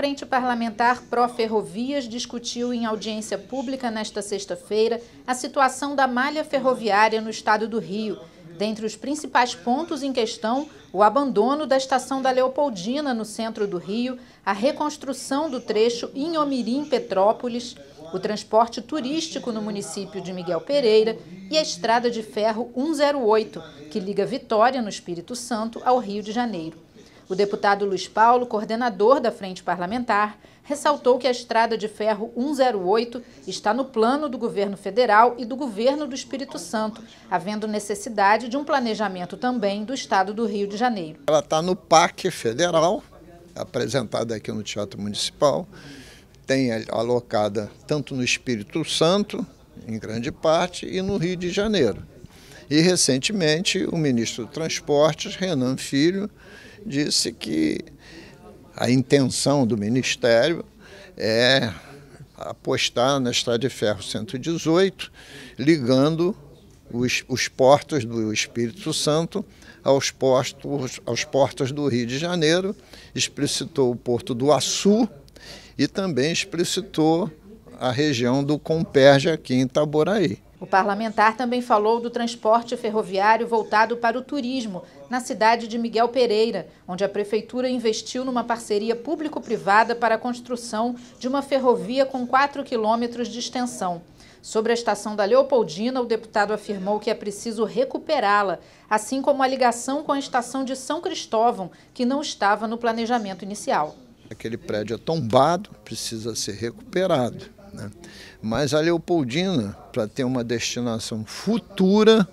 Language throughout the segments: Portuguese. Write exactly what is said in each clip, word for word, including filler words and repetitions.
Frente Parlamentar Pró-Ferrovias discutiu em audiência pública nesta sexta-feira a situação da malha ferroviária no estado do Rio. Dentre os principais pontos em questão, o abandono da estação da Leopoldina, no centro do Rio, a reconstrução do trecho Inhomirim-Petrópolis, o transporte turístico no município de Miguel Pereira e a estrada de ferro cento e oito, que liga Vitória, no Espírito Santo, ao Rio de Janeiro. O deputado Luiz Paulo, coordenador da Frente Parlamentar, ressaltou que a estrada de ferro cento e oito está no plano do governo federal e do governo do Espírito Santo, havendo necessidade de um planejamento também do estado do Rio de Janeiro. Ela está no P A C federal, apresentada aqui no Teatro Municipal, tem alocada tanto no Espírito Santo, em grande parte, e no Rio de Janeiro. E recentemente o ministro do Transportes, Renan Filho, disse que a intenção do Ministério é apostar na estrada de ferro cento e dezoito, ligando os, os portos do Espírito Santo aos portos, aos portos do Rio de Janeiro, explicitou o porto do Açu e também explicitou a região do Comperj aqui em Itaboraí. O parlamentar também falou do transporte ferroviário voltado para o turismo, na cidade de Miguel Pereira, onde a prefeitura investiu numa parceria público-privada para a construção de uma ferrovia com quatro quilômetros de extensão. Sobre a estação da Leopoldina, o deputado afirmou que é preciso recuperá-la, assim como a ligação com a estação de São Cristóvão, que não estava no planejamento inicial. Aquele prédio é tombado, precisa ser recuperado, né? Mas a Leopoldina, para ter uma destinação futura,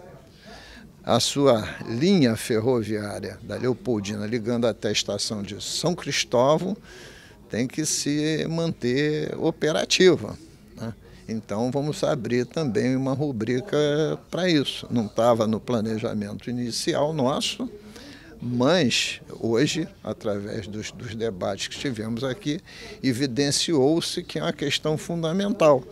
a sua linha ferroviária da Leopoldina, ligando até a estação de São Cristóvão, tem que se manter operativa, né? Então vamos abrir também uma rubrica para isso. Não estava no planejamento inicial nosso, mas hoje, através dos, dos debates que tivemos aqui, evidenciou-se que é uma questão fundamental.